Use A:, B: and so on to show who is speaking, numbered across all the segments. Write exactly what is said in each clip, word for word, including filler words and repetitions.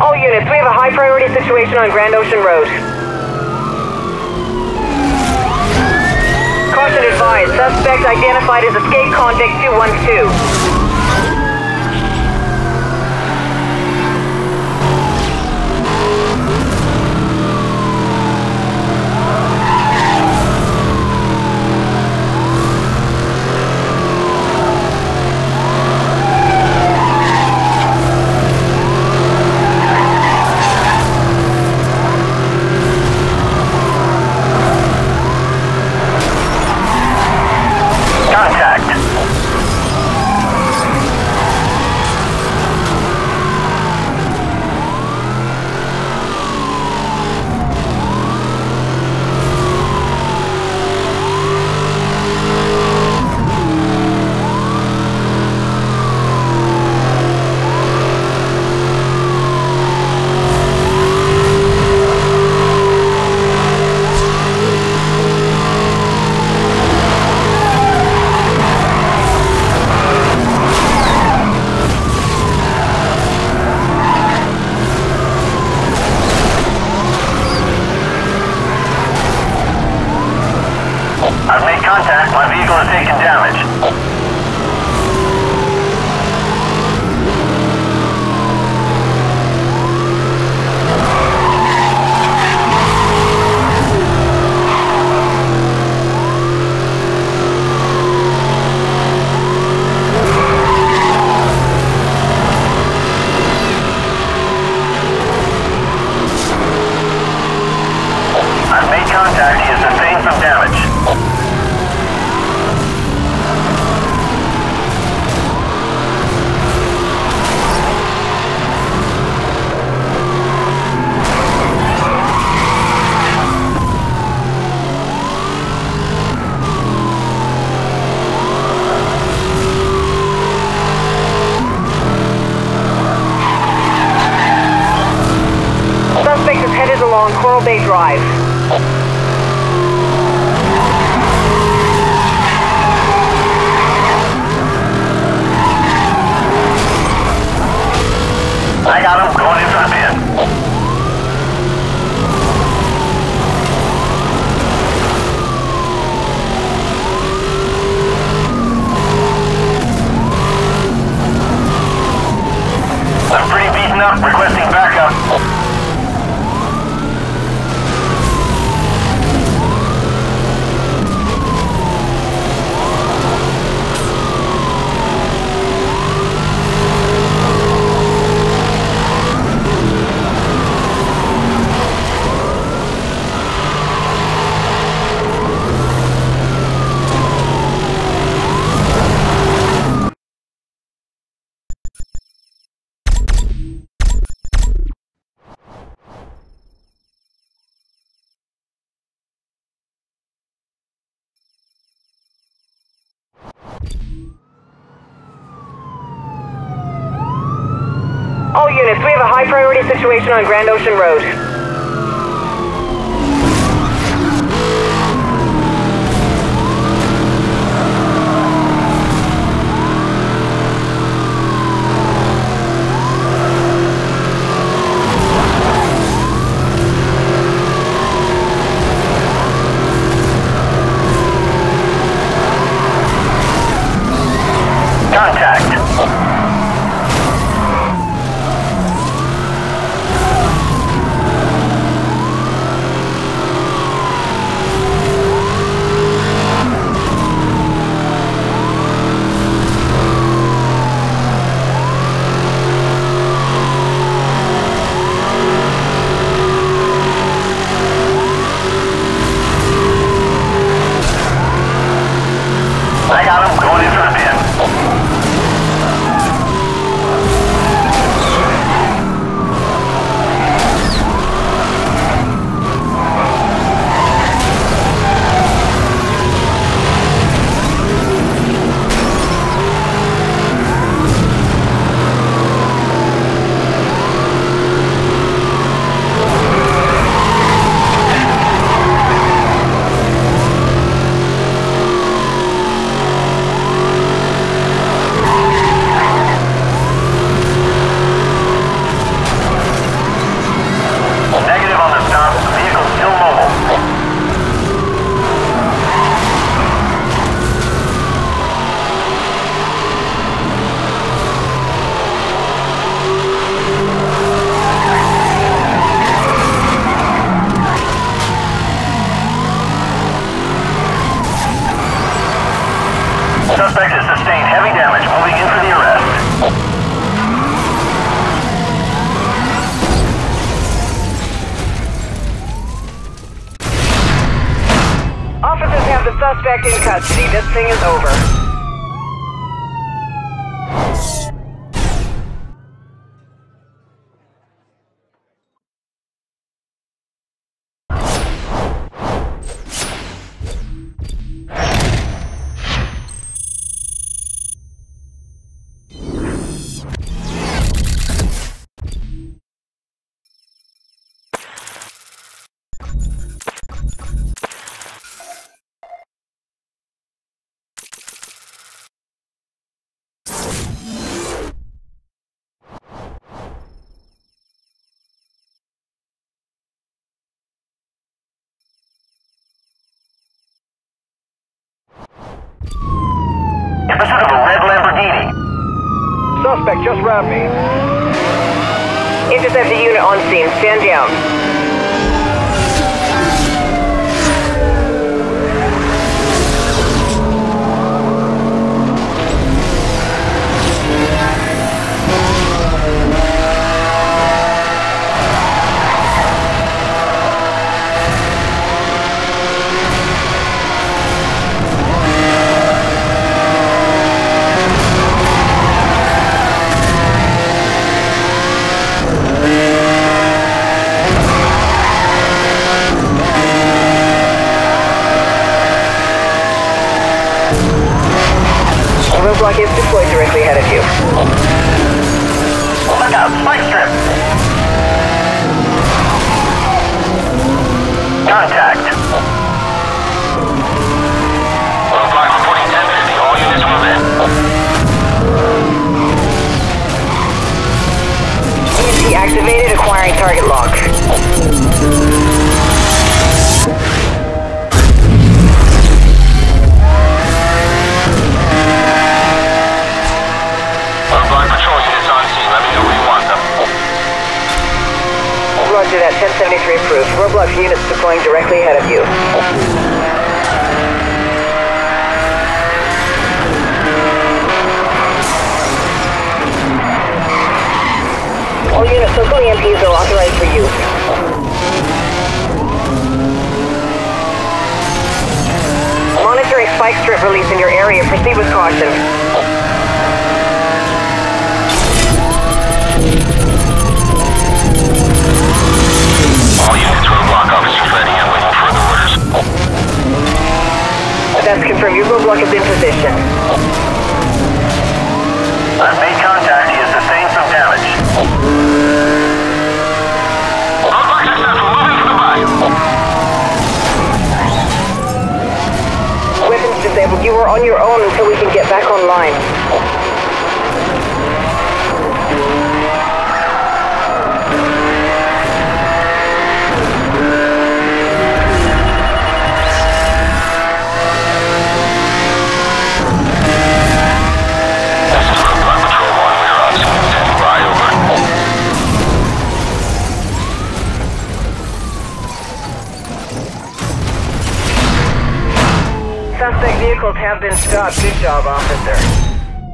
A: All units, we have a high priority situation on Grand Ocean Road. Caution advised, suspect identified as escape convict two one two.
B: I've made contact. My vehicle has taken damage. I've made contact. He has sustained some damage.
A: Suspect is headed along Coral Bay Drive.
B: I got him. Going in front of him. I'm pretty beaten up. Requesting backup.
A: All units, we have a high priority situation on Grand Ocean Road.
B: Contact.
A: Suspect in custody. This thing is over.
B: In pursuit of a red Lamborghini.
A: Suspect just rammed me. Intercept the unit on scene. Stand down. Roadblock is deployed directly ahead of you.
B: Look out, spike strip. Contact. Roadblock reporting ten fifty. All units move in.
A: E M P activated, acquiring target lock. Roger that, ten seventy-three approved. Roblox units deploying directly ahead of you. All units, local E M Ps are authorized for use. Monitoring spike strip release in your area. Proceed with caution.
B: All units, roadblock officers ready and waiting for the orders.
A: That's confirmed. Your roadblock is in position.
B: I've made contact. He has sustained some damage. Roadblock successful. Moving to the buy.
A: Weapons disabled. You are on your own until we can get back online. Suspect vehicles have been stopped. Good job, officer.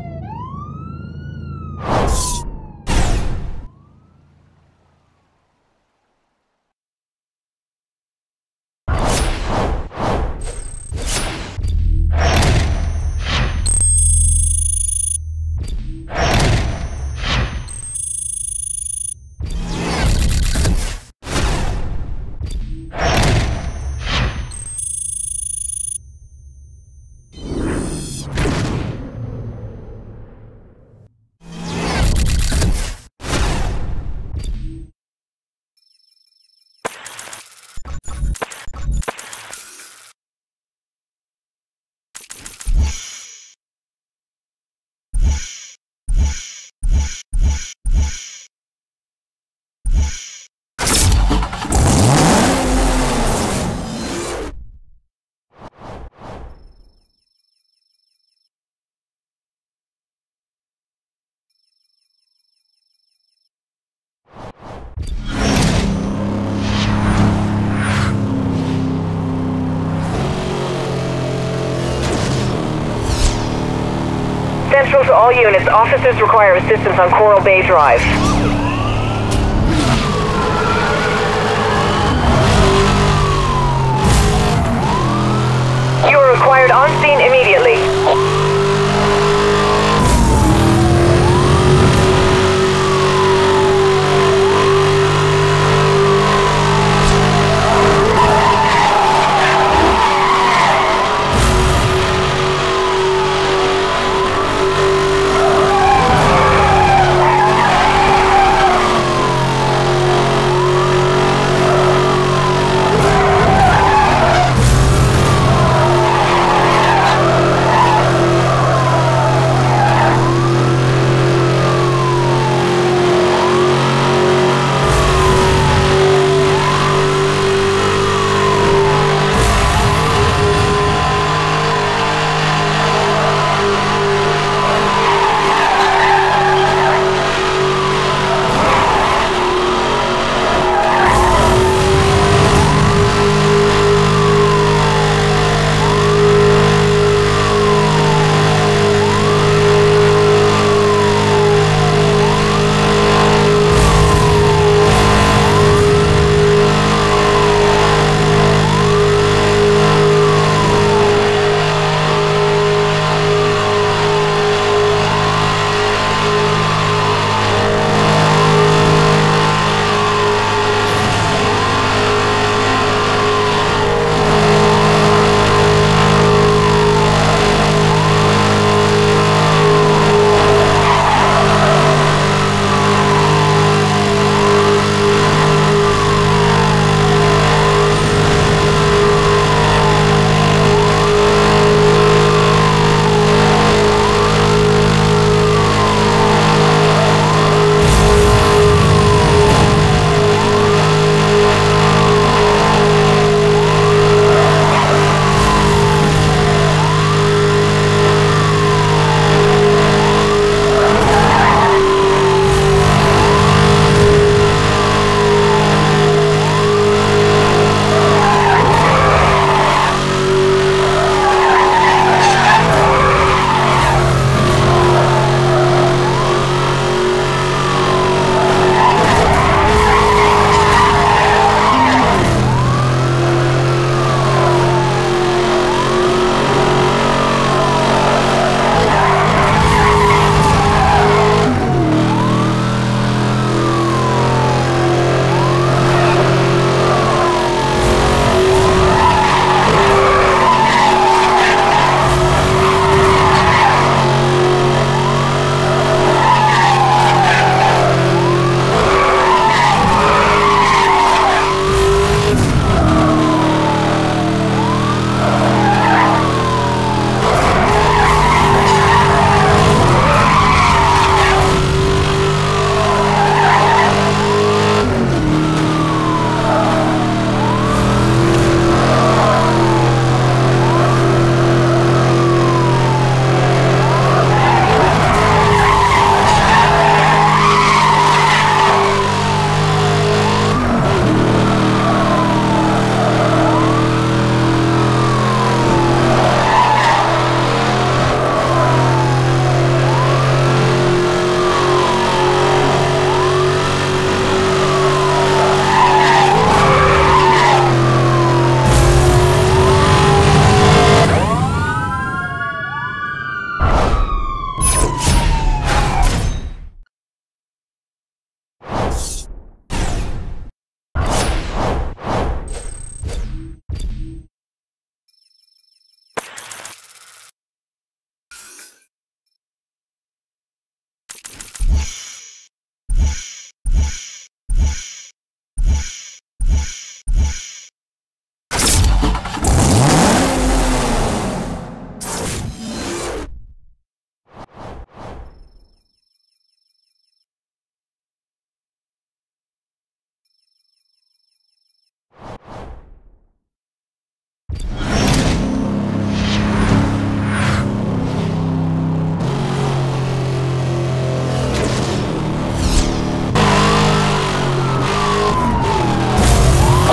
A: Central to all units. Officers require assistance on Coral Bay Drive. You are required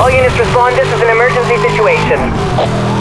A: All units respond. This is an emergency situation.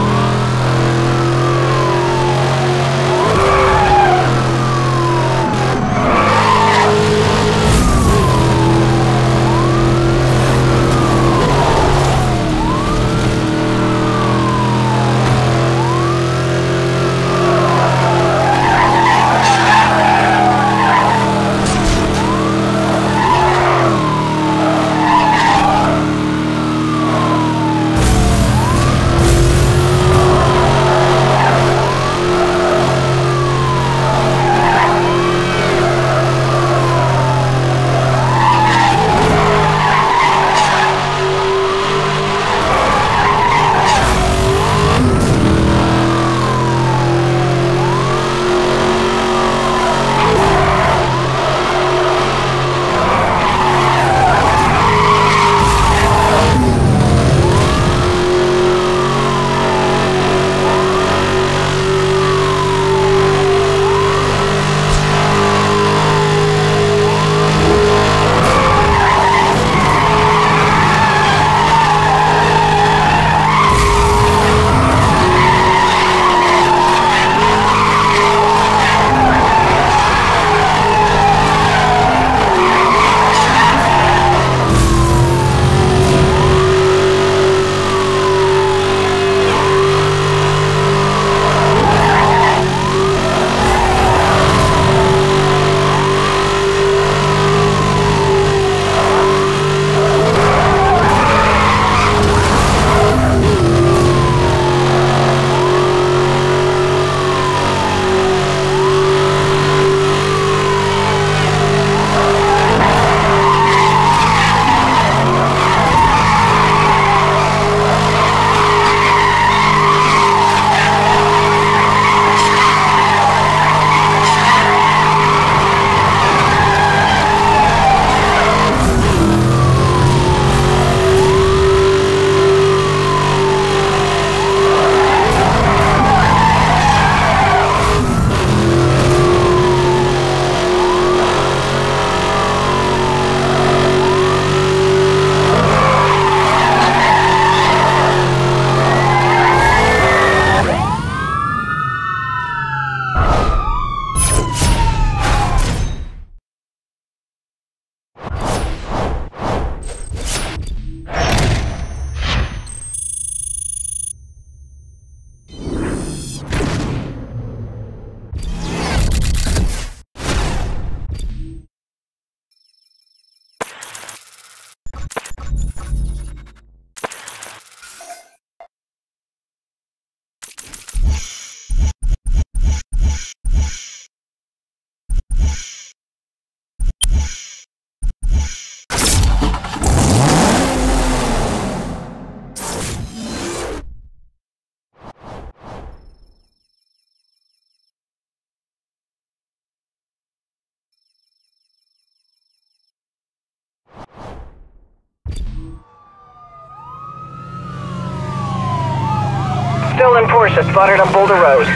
A: Stolen Porsche spotted on Boulder Road.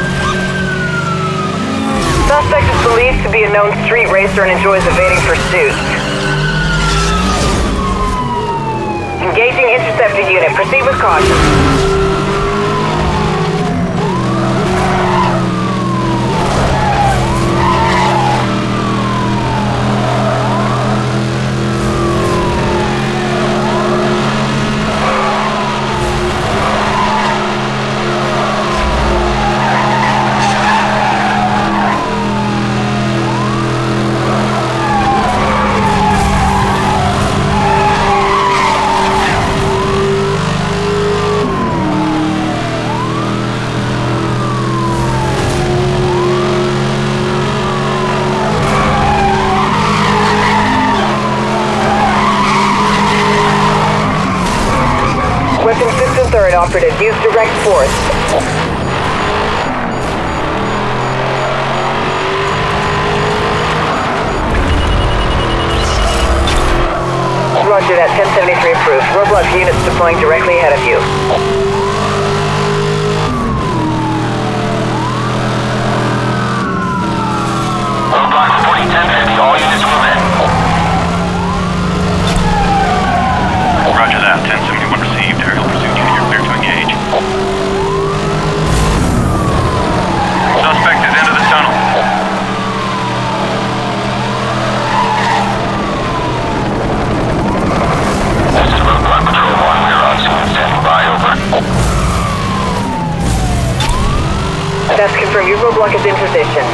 A: Suspect is believed to be a known street racer and enjoys evading pursuit. Engaging interceptor unit. Proceed with caution. Third operative, use direct force. Roger that, ten seventy-three approved. Roblox units deploying directly ahead of you.
B: Roadblock reporting ten fifty, all units move in. Roger that, ten seventy-one.
A: Roadblock is in position.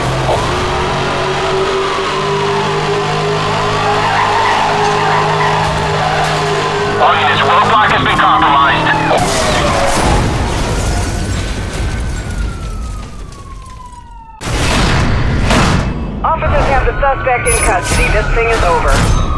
B: All units, roadblock has been compromised.
A: Officers have the suspect in custody. This thing is over.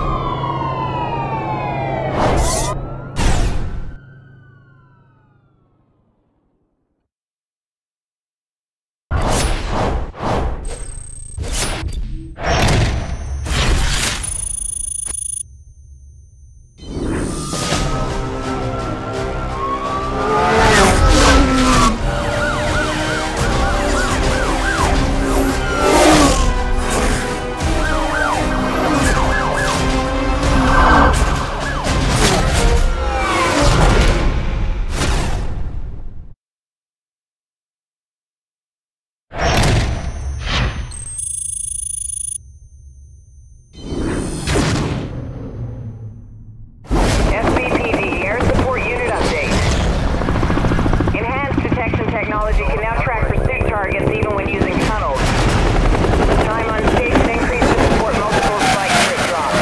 A: Technology can now track pursuit targets even when using tunnels. Time on station increased to support multiple spike strip drops.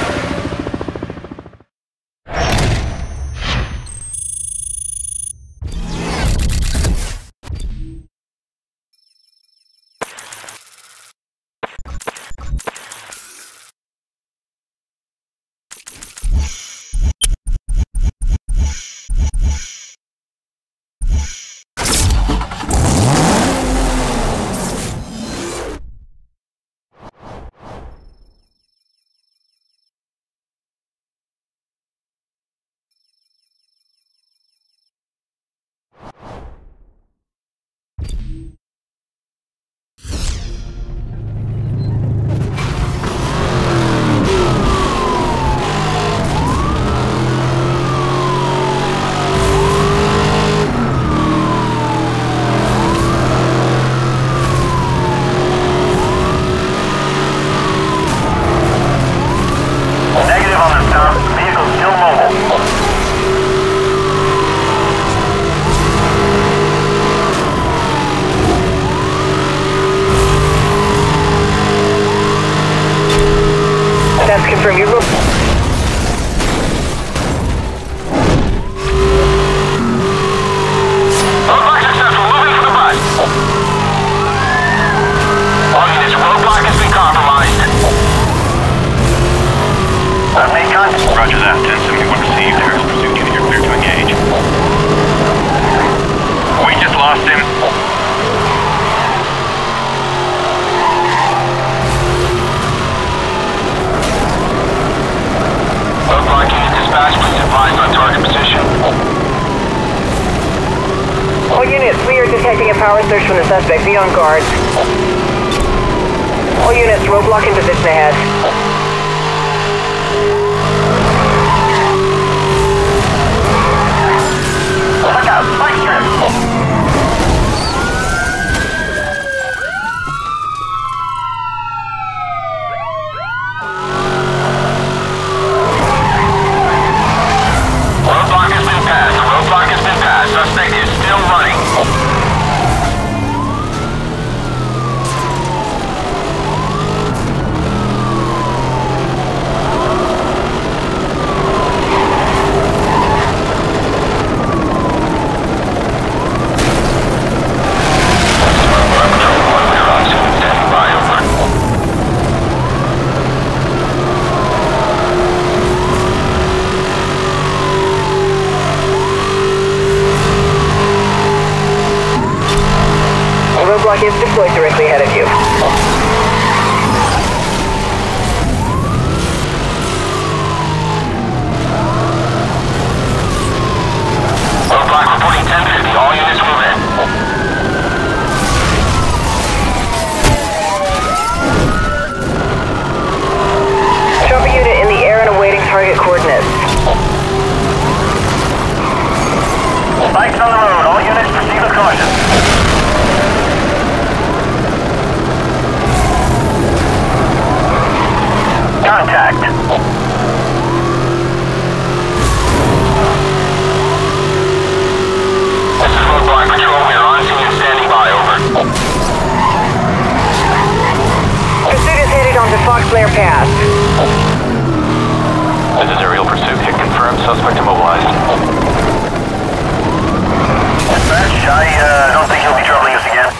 A: That's confirmed. You will.
B: Roadblock successful. Moving for the bus. All units, roadblock has been compromised. Uh, make contact. Roger that. ten seventy-one received. Harris pursuit unit, you're clear to engage. We just lost him. Roadblock unit dispatch, please advise on target position.
A: All units, we are detecting a power surge from the suspect. Be on guard. All units, roadblock in position ahead.
B: Look out, spike strip! Suspect is still running.
A: Roadblock is deployed directly ahead of you.
B: Roadblock reporting ten fifty. All units move in.
A: Trophy unit in the air and awaiting target coordinates.
B: Spikes on the road. All units proceed with caution. Contact. This is Roadblock Patrol. We are on scene and standing by. Over. pursuit. Hit confirmed. Suspect immobilized.
C: Dispatch, I uh, don't think he'll be troubling us again.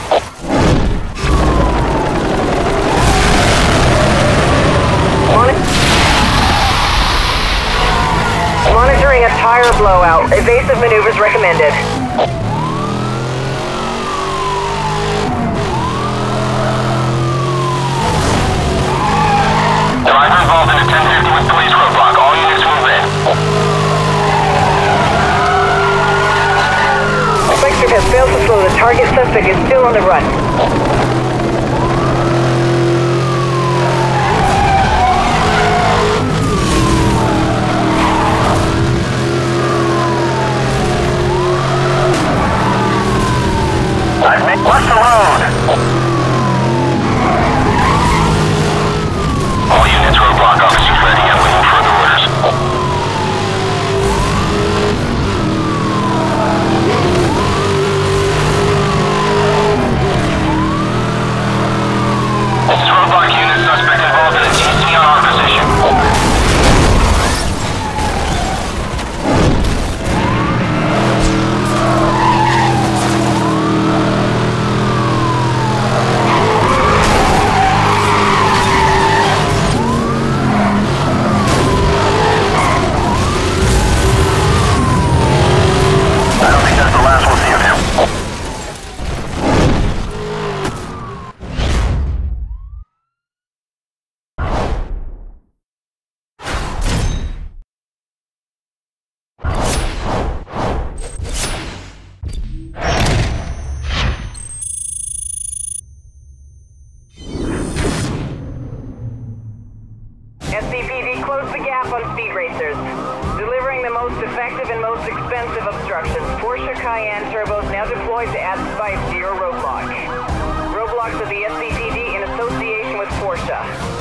A: Monitoring a tire blowout. Evasive maneuvers recommended.
B: Driver involved in a ten fifty with police roadblock. All units move in.
A: Spectre has failed to slow. The target suspect is still on the run.
C: I've made... What's the load?
B: All units, roadblock officers ready and waiting further orders. This is roadblock unit. Suspect involved in a T C on our position.
C: I don't think that's the last we'll see of him.
A: S C P D closed the gap on speed racers, delivering the most effective and most expensive obstructions. Porsche Cayenne turbos now deployed to add spice to your roadblock. Roadblocks of the S C P D in association with Porsche.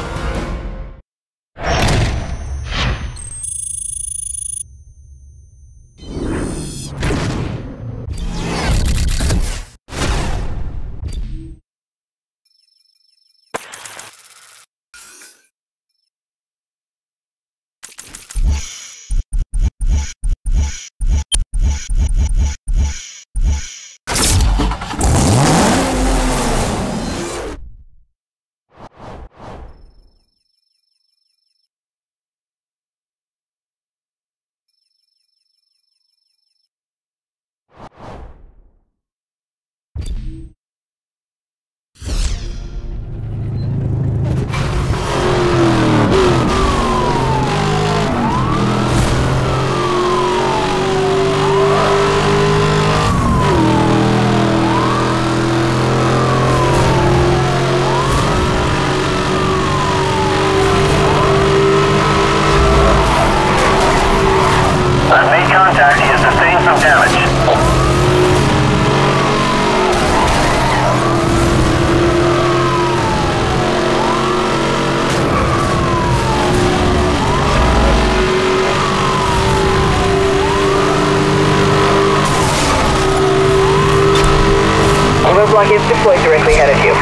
C: I've made contact. He has sustained some damage.
A: The roadblock is deployed directly ahead of you.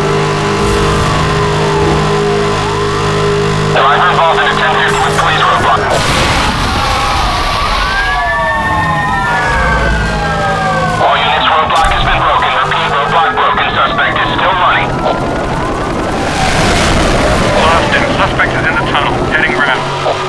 B: Driver involved in a ten fifty with police roadblock. All units, roadblock has been broken. Repeat, roadblock broken. Suspect is still running.
D: Lost him. Suspect is in the tunnel, heading round.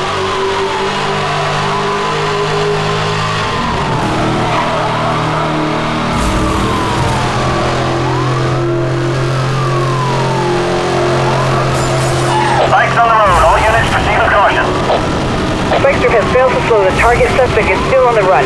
C: Bikes on the road. All units proceed with caution.
A: Spectre has failed to slow. The target suspect is still on the run.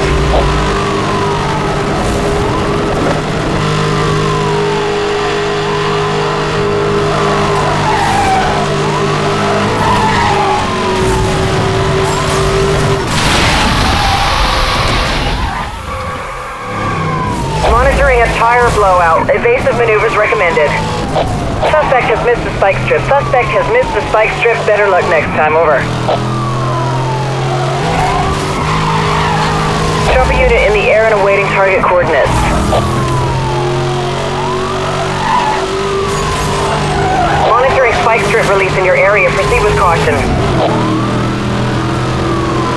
A: Monitoring a tire blowout. Evasive maneuvers recommended. Suspect has missed the spike strip. Suspect has missed the spike strip. Better luck next time. Over. Drop a unit in the air and awaiting target coordinates. Monitoring spike strip release in your area. Proceed with caution.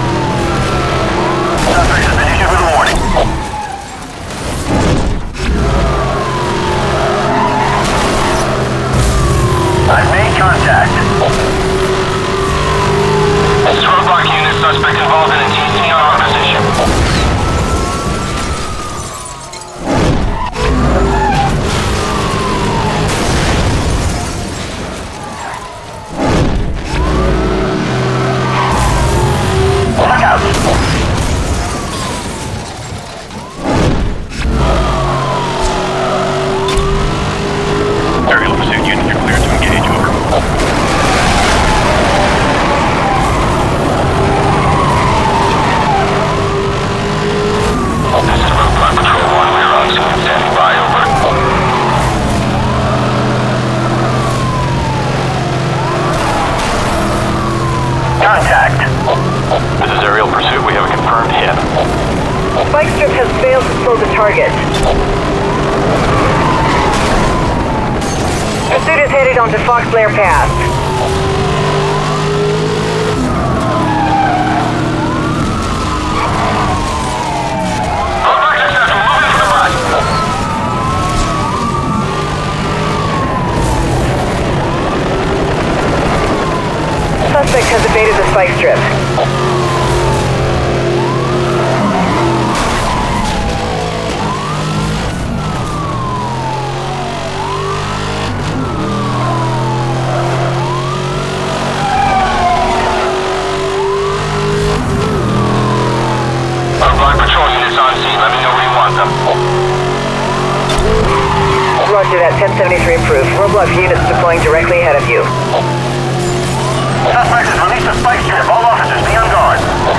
A: target. Pursuit is headed onto Fox Blair Pass. Suspect has evaded the spike strip.
B: Roadblock patrol units on scene. Let me know where you want them.
A: Roger that, ten seventy-three approved. Roadblock units deploying directly ahead of you.
C: Suspect has released a spike strip. All officers be on guard.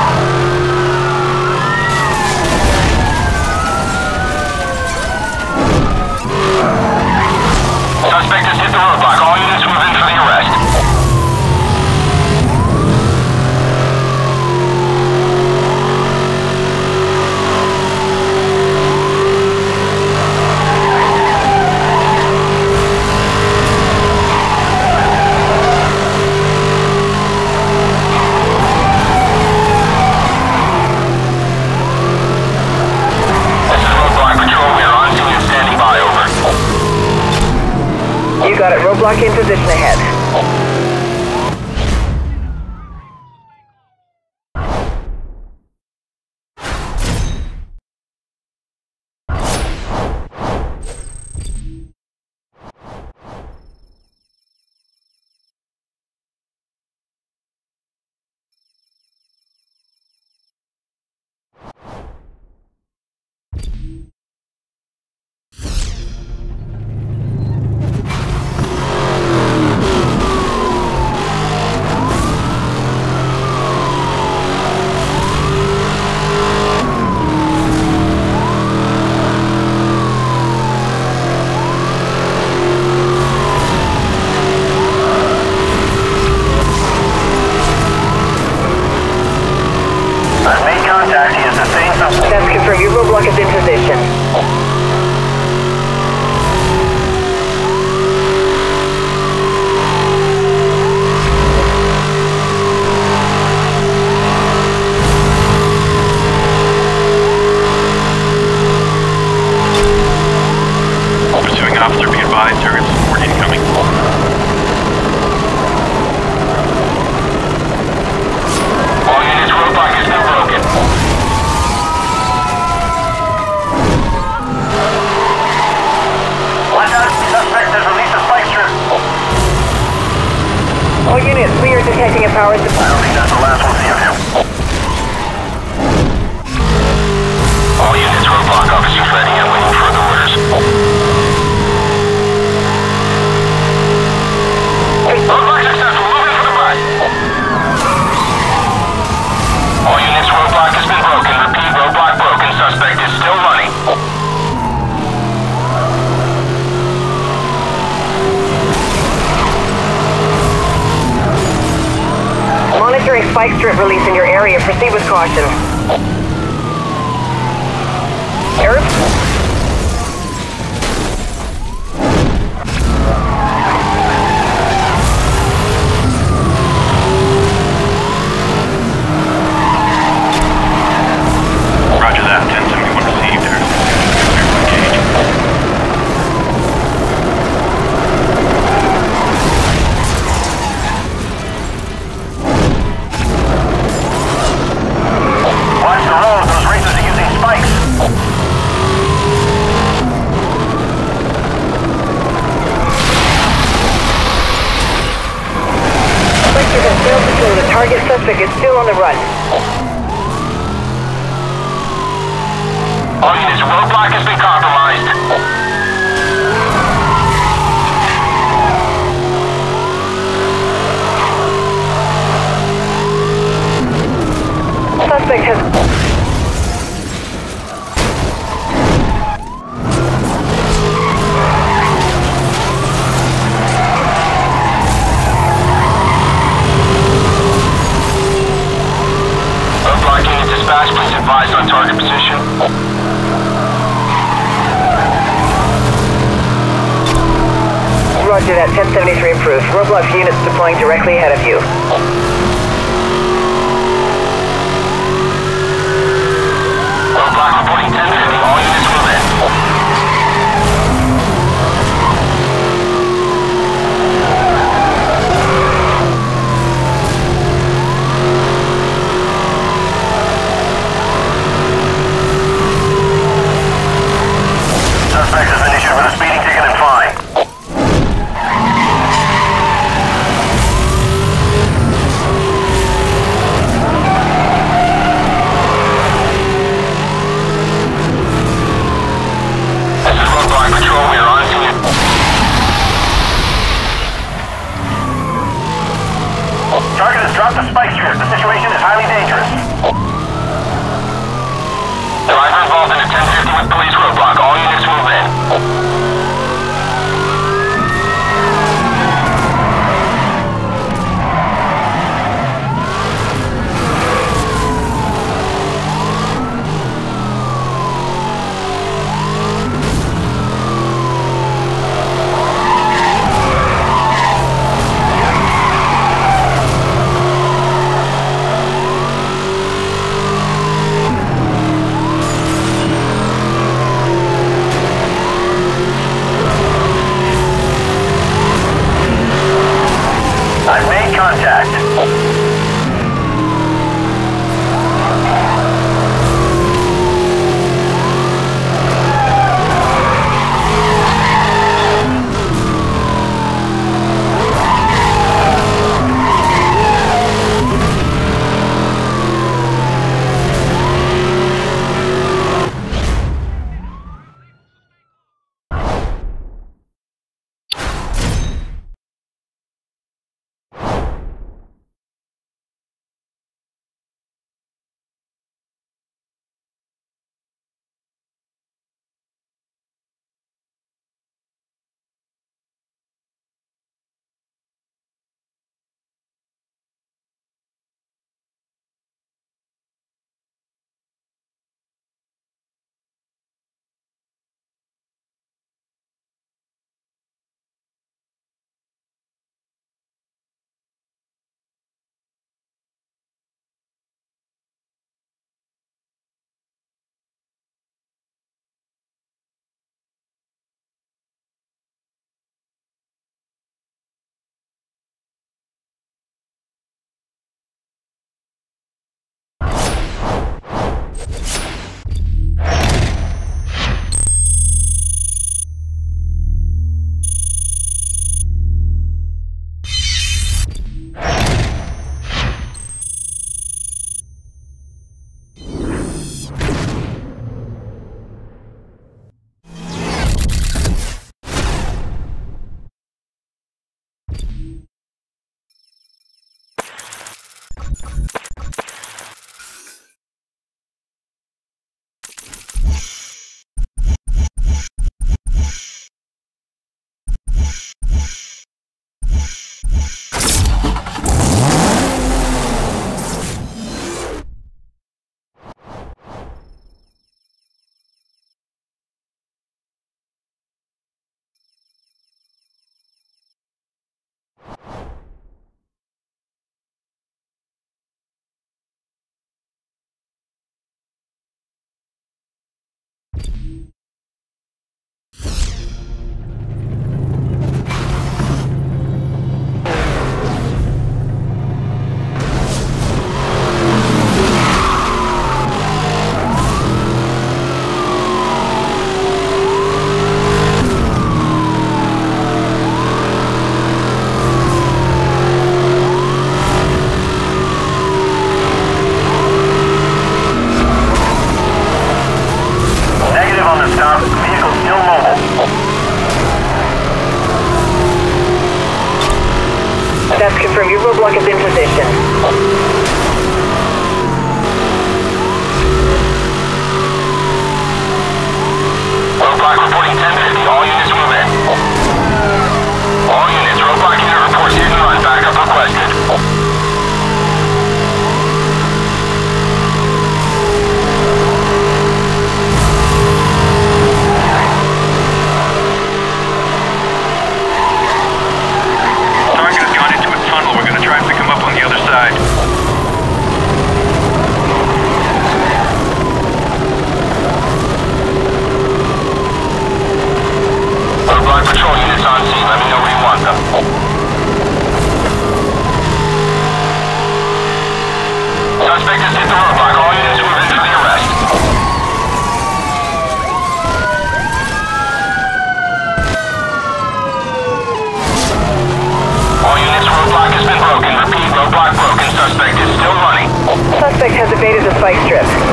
B: Suspect has hit the roadblock. All units move in for the arrest.
A: You got it. Roadblock in position ahead. That's confirmed. Your roadblock is in position.
D: Pursuing officer, be advised, target support incoming.
B: All units, roadblock has been broken.
A: All units, we are detecting a power supply.
C: I don't think that's the last we'll see of him.
B: All units, roadblock officers ready and waiting for the orders. Roadblock successful, moving for the bus. All units, roadblock has been broken. Repeat, roadblock broken. Suspect is still running.
A: Monitoring spike strip release in your area. Proceed with caution. Arab?
D: Roger that. ten seventy-one received. There's
C: Watch the road. Those racers are using spikes.
A: Spike strip has failed to kill the target. Suspect is still on the run.
B: All units, roadblock has been compromised.
A: Suspect has...
B: Roadblock unit dispatch, please advise on target position.
A: Roger that, ten seventy-three approved. Roadblock units deploying directly ahead of you.
B: Roadblock reporting ten fifty. All units move in.
C: Suspect has been issued with a speeding ticket and fine.
B: This is Roadblock Patrol. We are on scene.
C: Target has dropped a spike strip. The situation is highly dangerous.
B: Driver involved in a ten fifty with police roadblock. All units move in.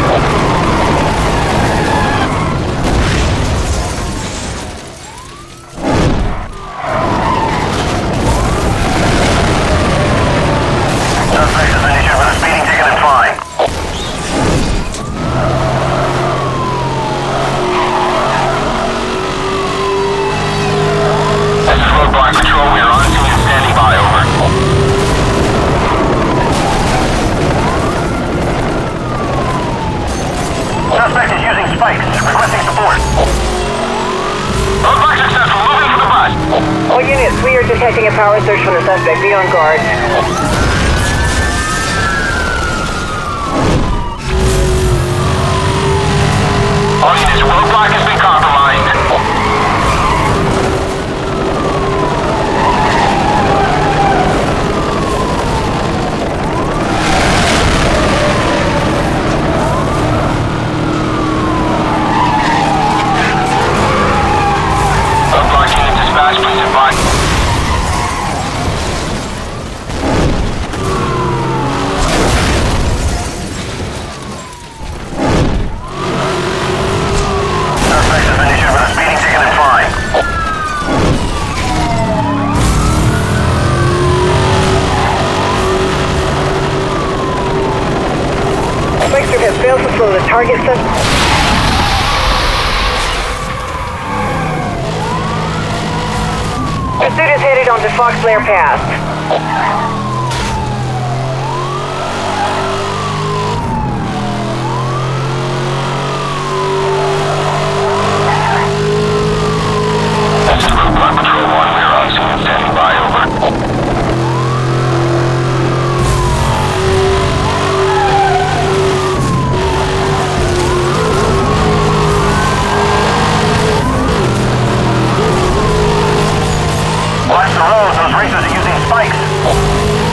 C: Suspect has been issued with a speeding ticket and fine.
B: This is Roadblock Patrol. We are on scene and standing by. Over.
C: Suspect is using spikes. Requesting support.
B: Roadblock successful. Moving for the bus.
A: All units, we are detecting a power surge from the suspect. Be on guard.
B: All units, Roadblock has been compromised. Roadblock unit dispatch, please advise.
C: Suspect has been issued with a speeding ticket and fine.
A: Spectre has failed to slow the target suspect. Pursuit is headed onto Fox Lair Pass.
B: This is Roadblock Patrol one. We are on scene and standing by. Over.
C: Watch the road. Those racers are using spikes.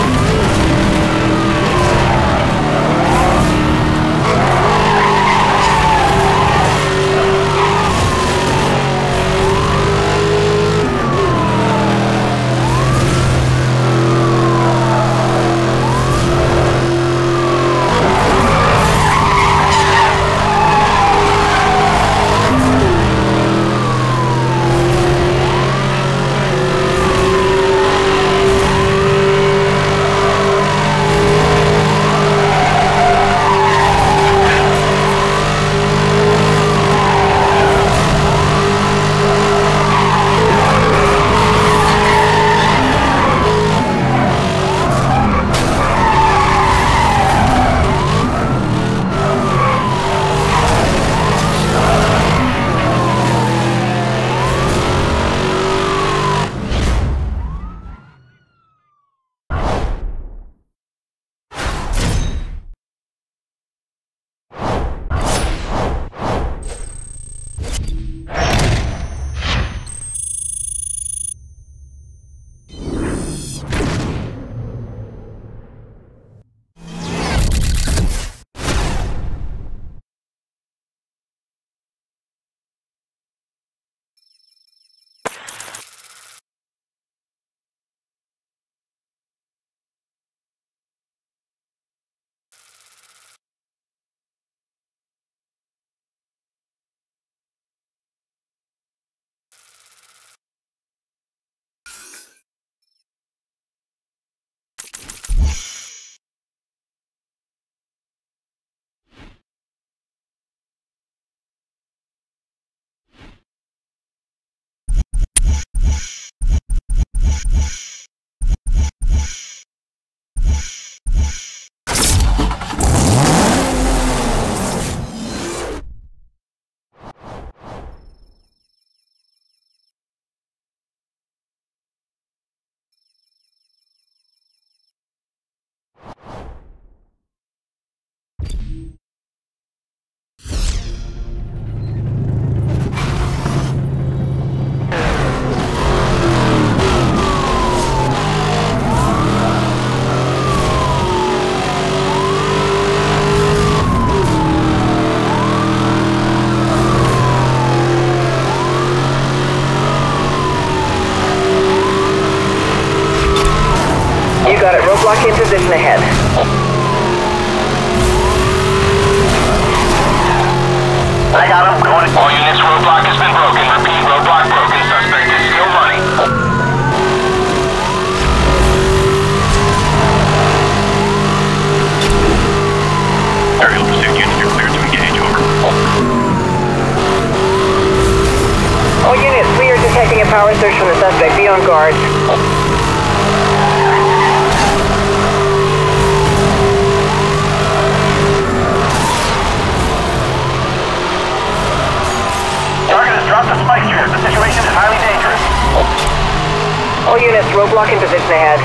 A: All units, roadblock in position ahead.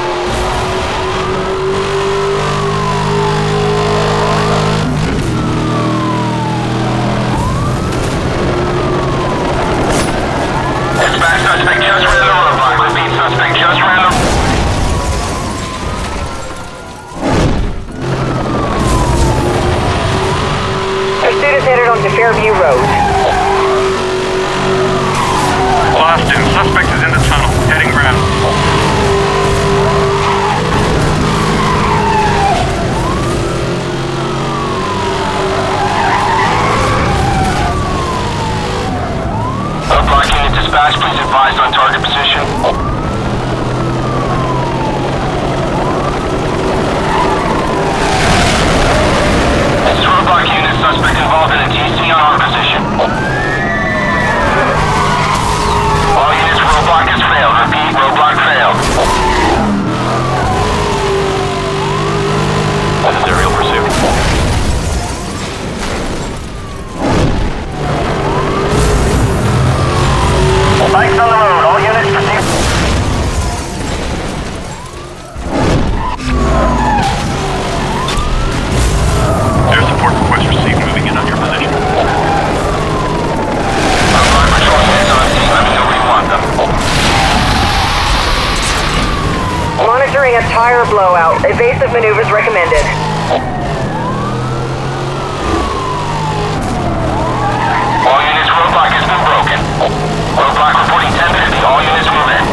B: Dispatch, suspect just ran the roadblock. Repeat, suspect just ran the...
A: Pursuit is headed onto Fairview Road.
D: Boston, suspect is in the tunnel, heading round.
B: Roadblock unit dispatch, please advise on target position. This is roadblock unit, suspect involved in a T C on our position. All units, roadblock has failed. Repeat, roadblock failed. This is aerial pursuit.
C: Spikes on the road. All units proceed.
D: Air support request received. Moving in on your position.
B: Roadblock patrol units on scene. Let me know where you want them.
A: Monitoring a tire blowout. Evasive maneuvers recommended.
B: All units, roadblock has been broken. Roadblock reporting ten fifty. All units move in.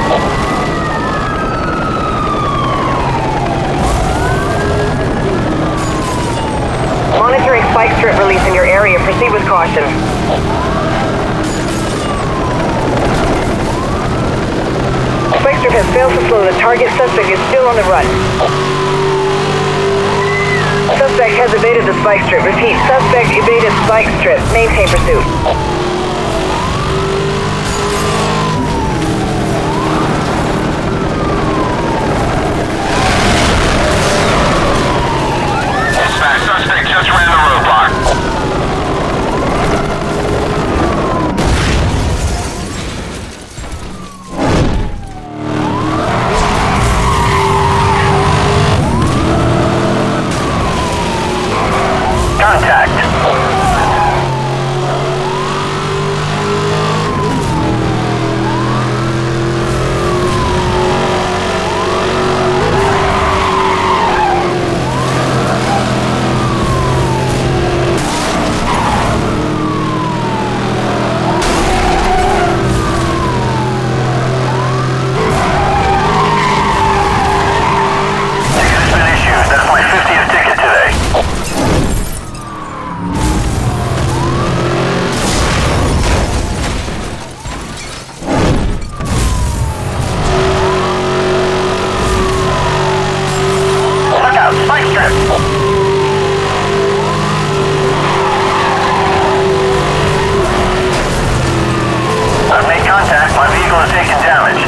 A: Monitoring spike strip release in your area. Proceed with caution. Spike strip has failed to slow. The target suspect is still on the run. Suspect has evaded the spike strip. Repeat, suspect evaded spike strip. Maintain pursuit.
B: Dispatch, suspect just ran the roadblock.
C: Contact. Ticket has been issued. That's my fiftieth ticket today. Look out, spike strip! I've made contact. My vehicle has taken damage.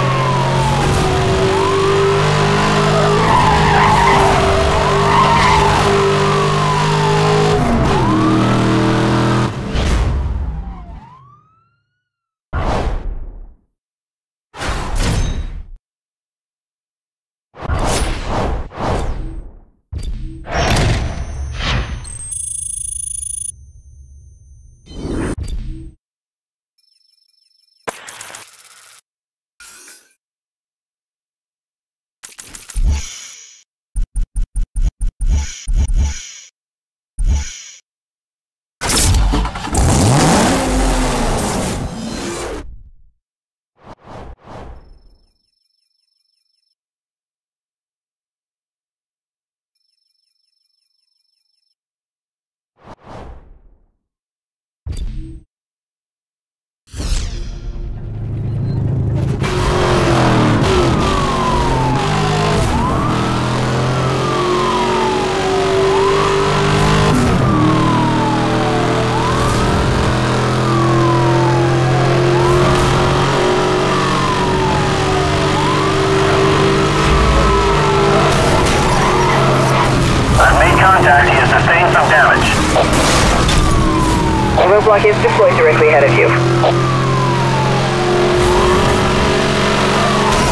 A: roadblock is deployed directly ahead of you.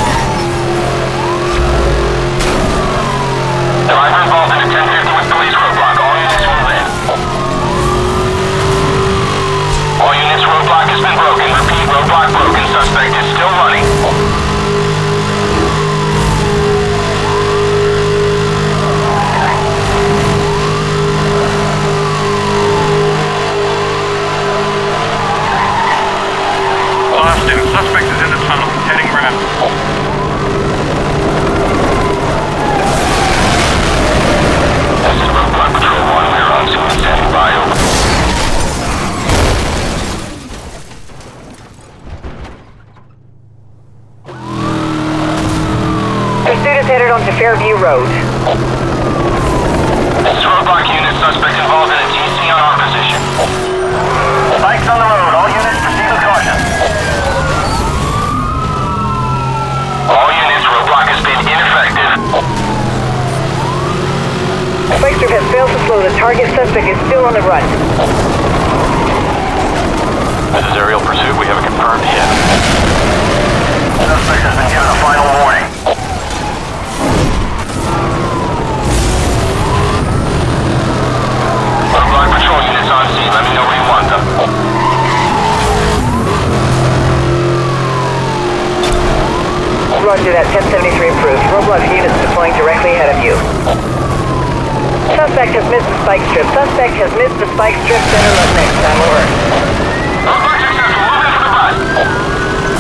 B: Driver involved in a ten fifty with police roadblock. All units move in. All units, roadblock has been broken. Repeat, roadblock broken. Suspect is still running.
D: Austin, suspect is in the tunnel, heading round.
B: This is roadblock patrol one. We are on scene and standing by. Over.
A: Pursuit is headed onto Fairview Road.
B: This is roadblock unit. Suspect involved in a T C on our position.
C: Spikes on the road. All units proceed with caution.
B: All units, roadblock has been ineffective.
A: Spike Strip has failed to slow the target. Suspect is still on the run.
B: This is aerial pursuit. We have a confirmed hit.
C: Suspect has been given a final warning.
B: Roadblock patrol units on scene. Let me know where you want them.
A: Roger that, ten seventy-three approved. Roadblock units deploying directly ahead of you. Suspect has missed the spike strip. Suspect has missed the spike strip. Better luck next time, over.
B: Roadblock successful. Move in for the bus.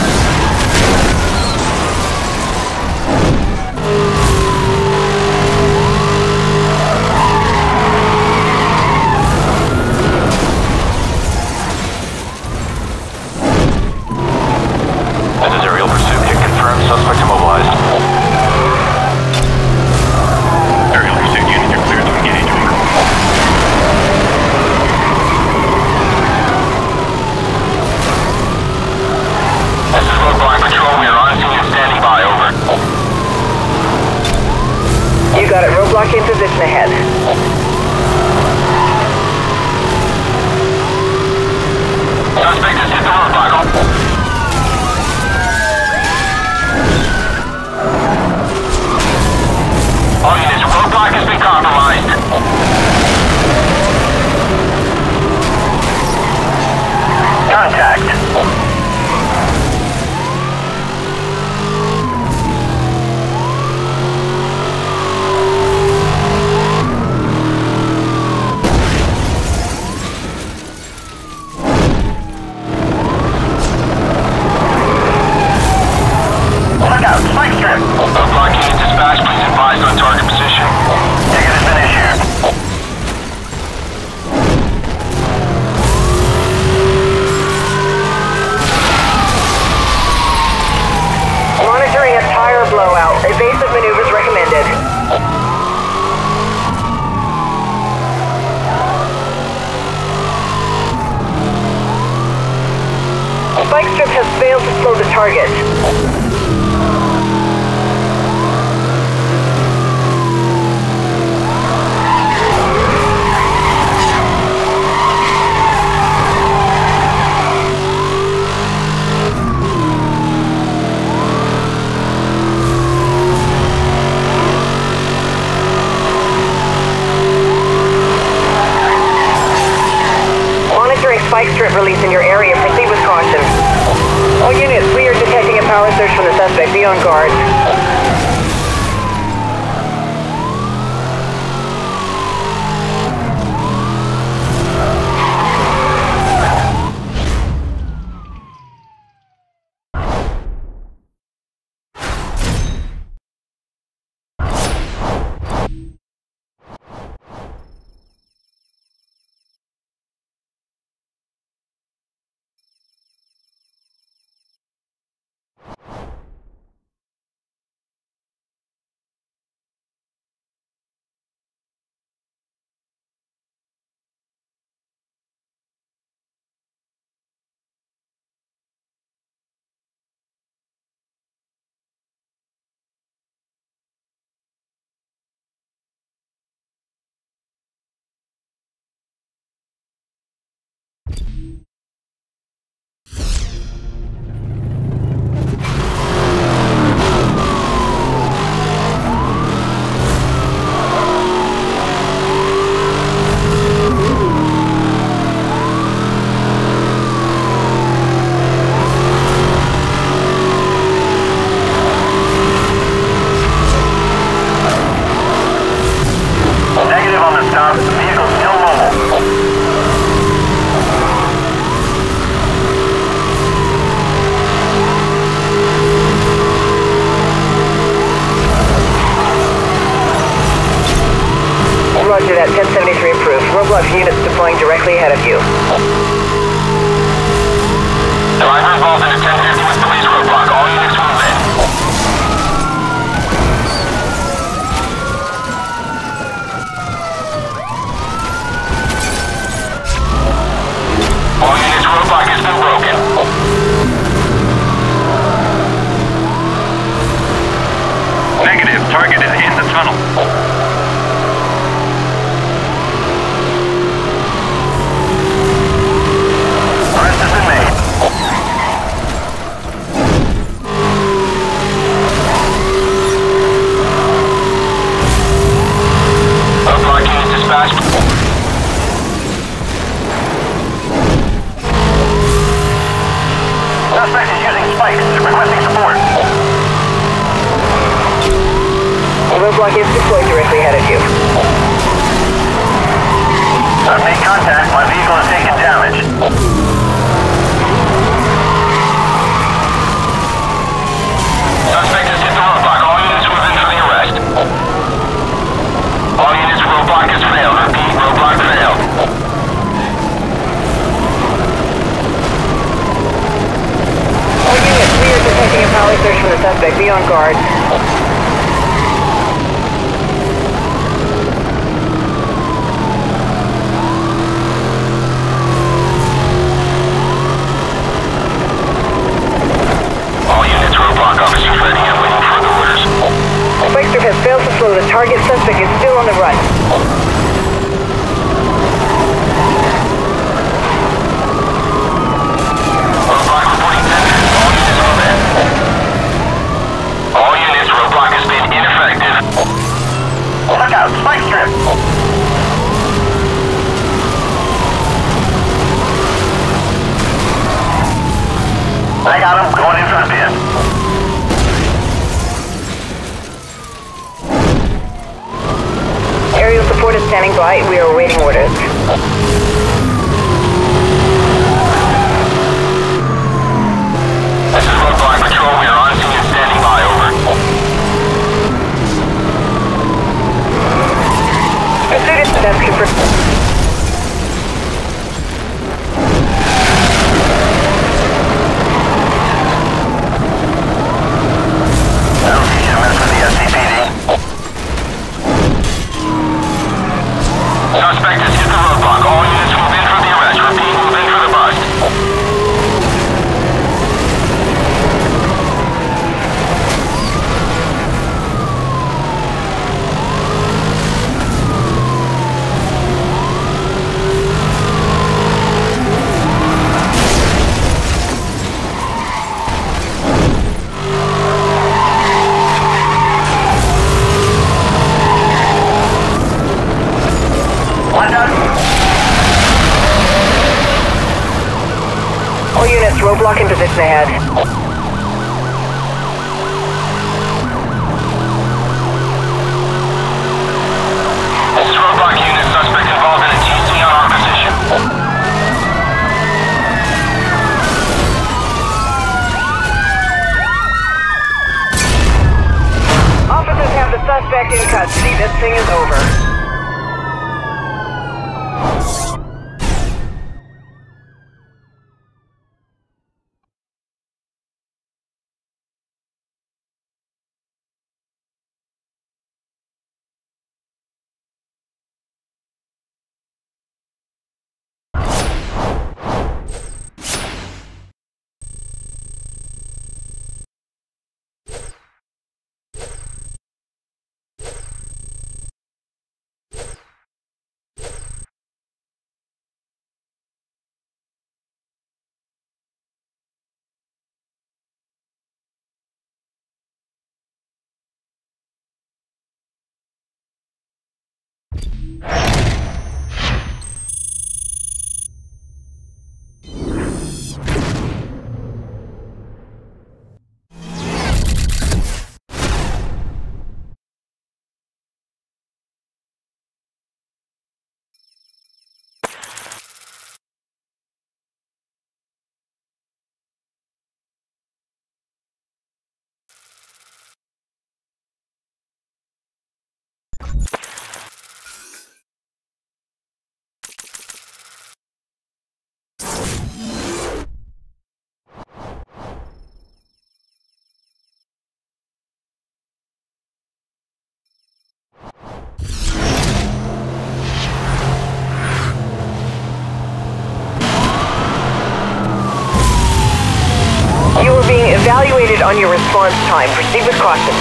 B: This is aerial pursuit. Hit confirmed. Suspect immobilized.
D: Aerial pursuit unit, you're cleared to engage vehicle.
B: This is roadblock patrol. We are on scene and standing by. Over.
A: You got it. Roadblock in position ahead.
B: Suspect has hit the roadblock. All units, roadblock has been compromised.
C: Contact. Look out, spike strip.
B: Roadblock unit dispatch, please advise on target position.
C: Ticket has been issued.
A: Monitoring a tire blowout. Evasive maneuvers recommended. Spike strip has failed to slow the target. Monitoring spike strip release in your area. Proceed with caution. All units, we are detecting a power surge from the suspect. Be on guard. deploying directly ahead of you.
B: Driver involved in a ten fifty with police roadblock. All units move in. All units, roadblock has been broken.
D: Negative. Target is in the tunnel.
C: Arrest has been made.
B: Roadblock units dispatched.
C: Suspect is using spikes. Requesting support.
A: The roadblock is deployed directly ahead of you.
C: I've made contact. My vehicle has taken damage.
B: Suspect has hit the roadblock. All units move in for the arrest. All units, roadblock has failed. Repeat, roadblock failed.
A: All units, we are detecting a power search for the suspect. Be on guard.
B: All units, roadblock officers ready and waiting for the orders.
A: Spectre has failed to slow. The target suspect is still on the run.
B: Roadblock reporting ten minutes. All units move in. All units, roadblock has been ineffective.
C: Look out. Spike strip. I got him. Going in for the pin.
A: Aerial support is standing by. We are awaiting orders.
B: This is roadblock patrol. We are on scene and standing by. Over.
A: Pursuit is successful for...
C: I don't need you to mess with the S C P D.
B: Suspect has hit the roadblock. All units move in for the arrest. Repeat, move in for the bust.
C: Watch out.
A: All units, roadblock in position ahead.
B: This is roadblock unit. Suspect involved in a T C on our position.
A: Officers have the suspect in custody. This thing is over. down your response time. Proceed with caution.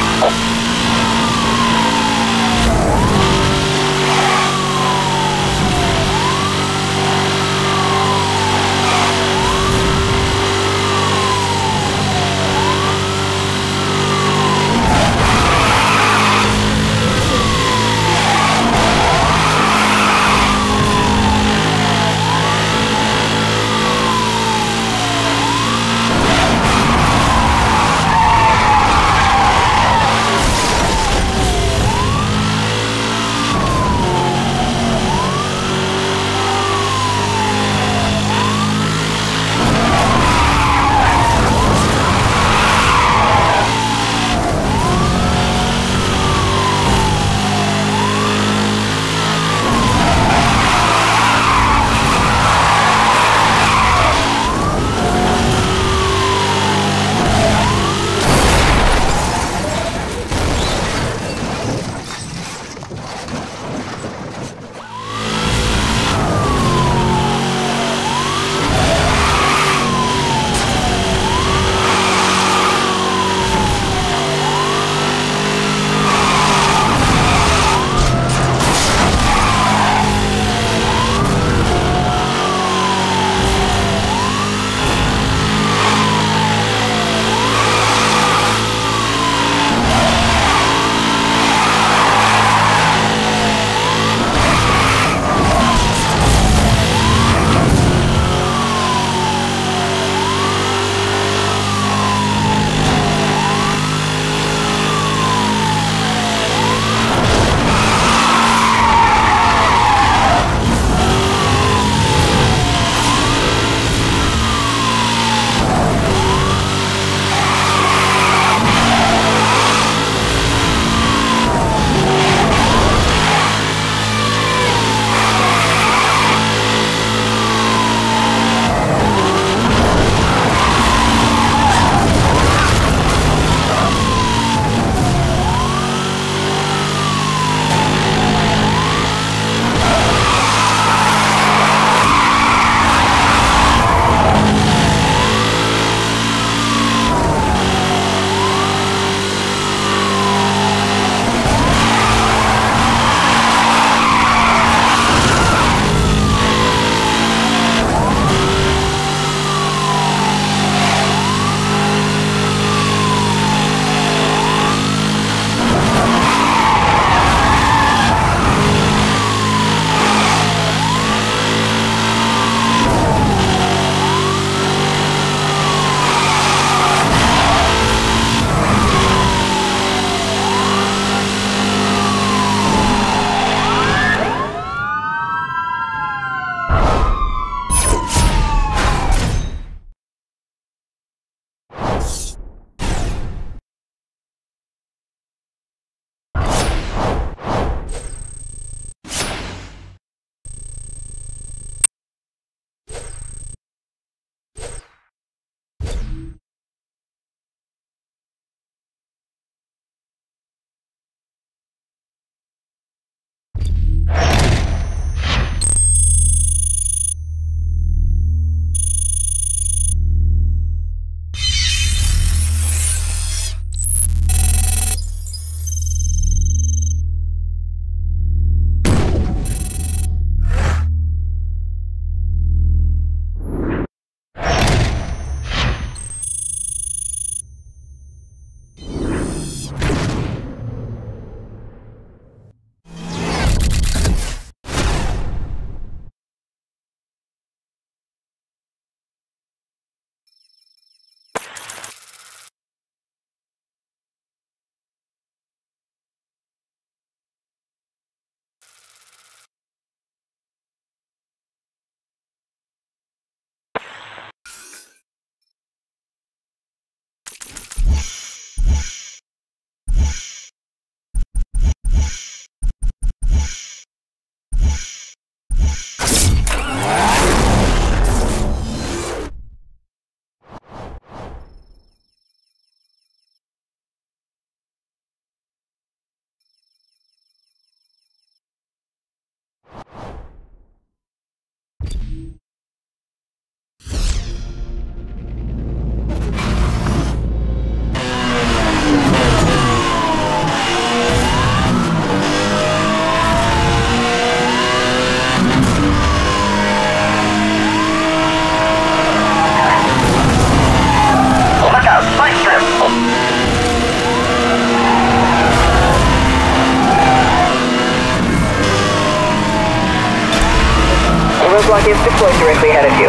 A: directly ahead of you.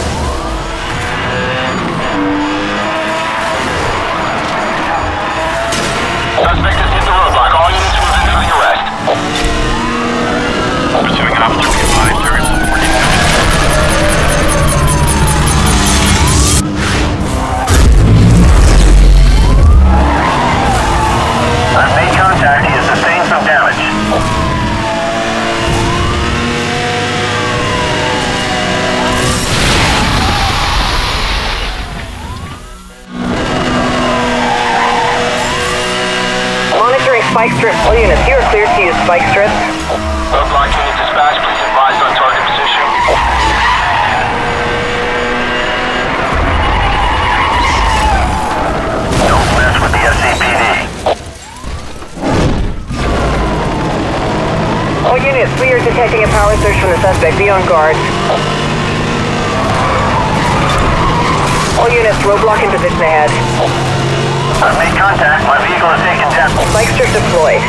B: Suspect has hit the roadblock. All units move in for the arrest.
D: Pursuing an officer, be advised there is support incoming.
C: I've made contact. He has sustained some damage.
A: Monitoring spike strip. All units, you are cleared to use spike strips.
B: Roadblock unit dispatch, please advise on target position.
C: Don't mess with the S C P D.
A: All units, we are detecting a power surge from the suspect. Be on guard. All units, roadblock in position ahead.
C: I've made contact. My vehicle has taken damage.
A: Spike strip deployed.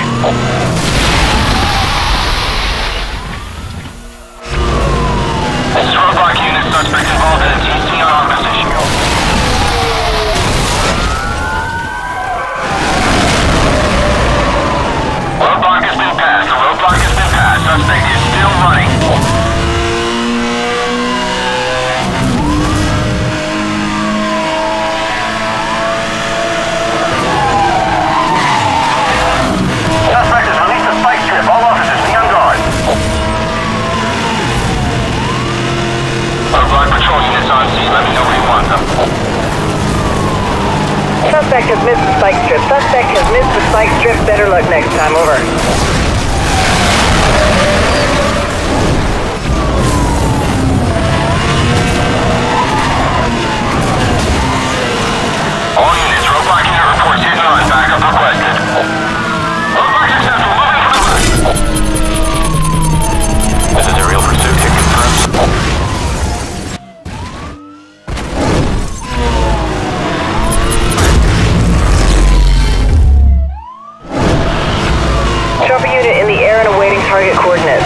B: This is roadblock unit. Suspect involved in a T C on our position. Roadblock has been passed. The roadblock has been passed. Suspect is still running.
C: Suspect has released a spike strip. All officers, be on guard.
B: Roadblock patrol units on scene. Let me know where you want them.
A: Suspect has missed the spike strip. Suspect has missed the spike strip. Better luck next time. Over.
B: All units, roadblock unit reports hit and run. Backup requested. Roadblock successful. Moving for the run. This is a real pursuit. Hit confirmed.
A: Chopper unit in the air and awaiting target coordinates.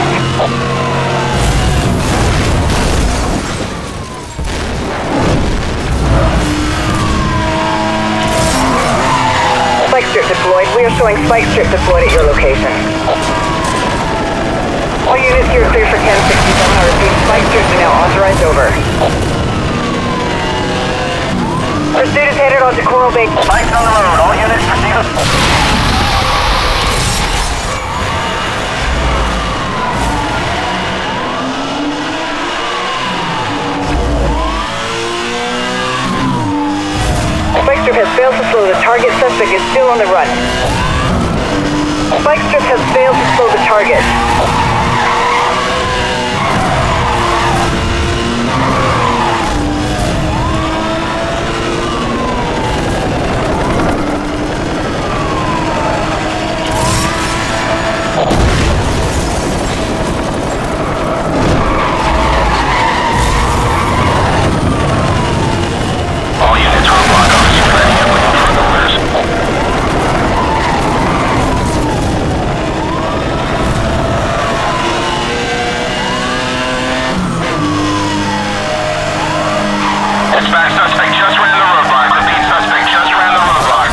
A: Spike strip deployed. We are showing spike strip deployed at your location. All units here are clear for ten sixty-seven. I repeat, spike strips are now authorized. Over. Pursuit is headed onto Coral Bay.
C: Spikes on the road. All units proceed with...
A: Spike strip has failed to slow the target. Suspect is still on the run. Spike strip has failed to slow the target.
B: All units, roadblock officer ready and waiting for orders. Dispatch, suspect just ran the roadblock. Repeat, suspect just ran the roadblock.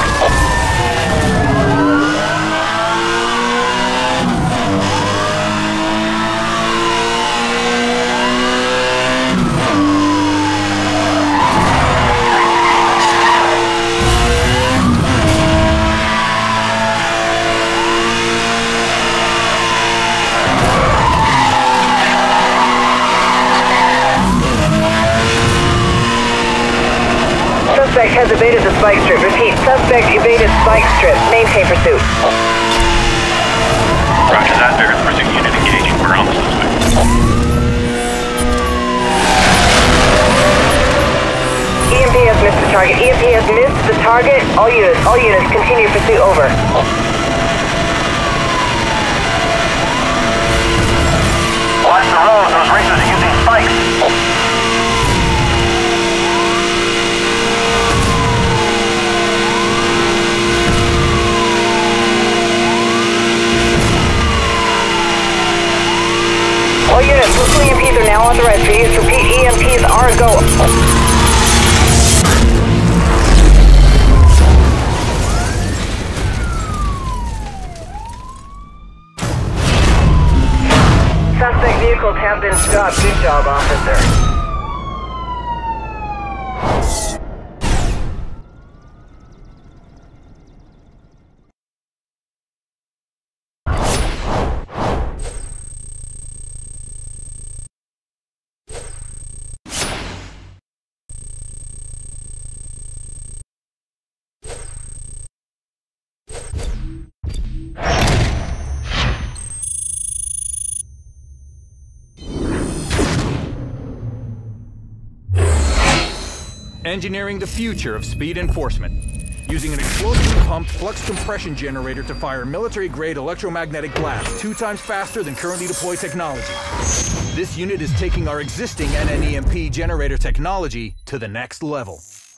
A: Suspect has evaded the spike strip. Repeat, suspect evaded spike strip. Maintain pursuit.
D: Roger that. There is pursuit unit engaged. We're on the suspect.
A: E M P has missed the target. E M P has missed the target. All units, all units, continue pursuit. Over.
C: Watch the road. Those racers are using spikes.
A: All units, local E M Ps are now authorized for use. Repeat, E M job, good job, officer.
E: Engineering the future of speed enforcement. Using an explosively pumped flux compression generator to fire military-grade electromagnetic blast two times faster than currently deployed technology. This unit is taking our existing N N E M P generator technology to the next level.